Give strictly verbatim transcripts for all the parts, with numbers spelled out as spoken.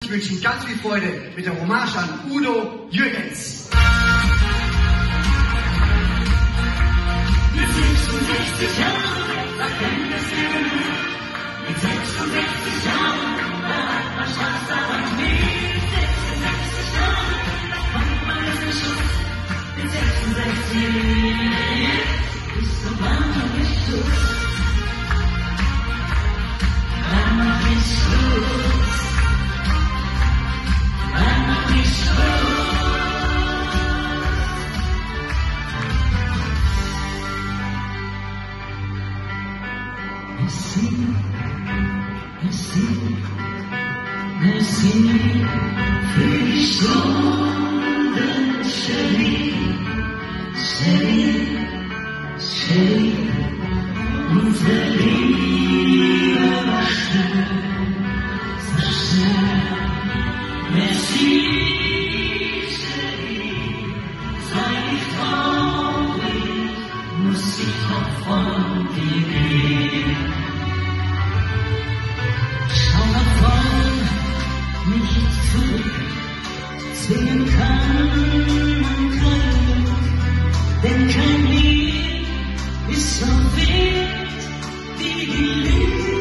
ich wünsche Ihnen ganz viel Freude mit der Hommage an Udo Jürgens. Mit sechsundsechzig Jahren, da kennt es jeder nur. Mit sechsundsechzig Jahren, da hat man Spaß daran. Mit sechsundsechzig Jahren, da kommt man aus dem Schuss. Mit sechsundsechzig ist so warm und nicht Schluss. Wann mach ich Schluss? Wann mach ich Schluss? Merci, merci, merci für die Stunden, Chérie, Chérie, Chérie, unsere Liebe war schön, so schön. Merci, Chérie, sei nicht traurig, muss ich doch von dir gehen. Schau nach vorn, nicht zurück, zwingen kann man kein Glück, denn kein Lied ist so wild wie die Liebe.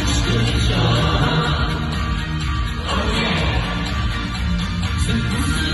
Oh yeah.